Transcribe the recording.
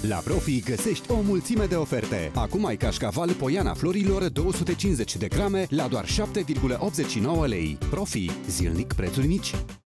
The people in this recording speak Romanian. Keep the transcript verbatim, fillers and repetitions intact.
La Profi găsești o mulțime de oferte. Acum ai cașcaval Poiana Florilor două sute cincizeci de grame la doar șapte virgulă optzeci și nouă lei. Profi, zilnic prețuri mici.